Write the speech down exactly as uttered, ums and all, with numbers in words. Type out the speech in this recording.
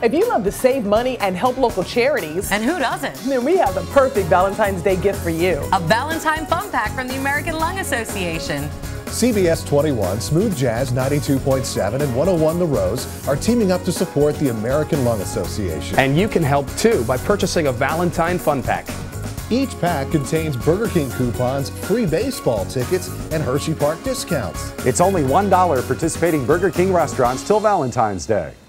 If you love to save money and help local charities, and who doesn't? Then we have the perfect Valentine's Day gift for you. A Valentine Fun Pac from the American Lung Association. C B S twenty-one, Smooth Jazz ninety-two point seven, and one oh one The Rose are teaming up to support the American Lung Association. And you can help too by purchasing a Valentine Fun Pac. Each pack contains Burger King coupons, free baseball tickets, and Hershey Park discounts. It's only one dollar participating Burger King restaurants till Valentine's Day.